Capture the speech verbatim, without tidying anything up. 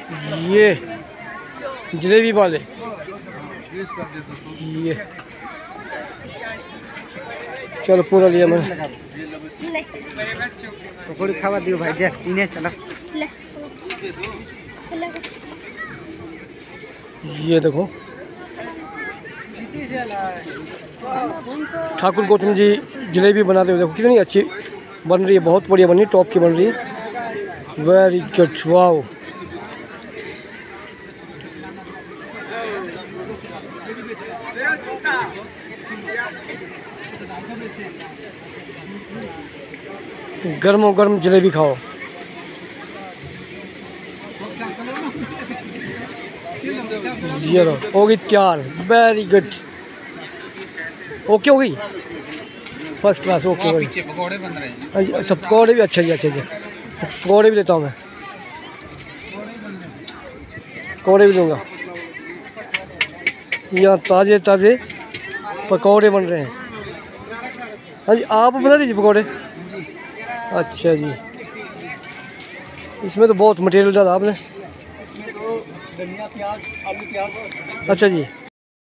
ये जलेबी वाले ये चलो पूरा लिया मैंने। पकौड़ी खावा दियो भाई जा इन्हें चला। ये देखो ठाकुर गौतम जी जलेबी बनाते हुए देखो कितनी अच्छी बन रही है, बहुत बढ़िया बन रही है, टॉप की बन रही है। Very good, wow. गर्मो गर्म जलेबी खाओ। ये लो हो गई तैयार, वेरी गुड, ओके हो गई, फर्स्ट क्लास, ओके हो गई। पीछे पकौड़े बन रहे हैं। अच्छा पकौड़े भी, अच्छा जी अच्छा जी, पकौड़े भी लेता हूँ मैं, पकौड़े भी लूँगा। यहाँ ताज़े ताज़े पकौड़े बन रहे हैं। हाँ जी, आप बना लीजिए पकौड़े। अच्छा जी, इसमें तो बहुत मटेरियल डाला आपने। इसमें तो धनिया, प्याज, आलू, प्याज। अच्छा जी।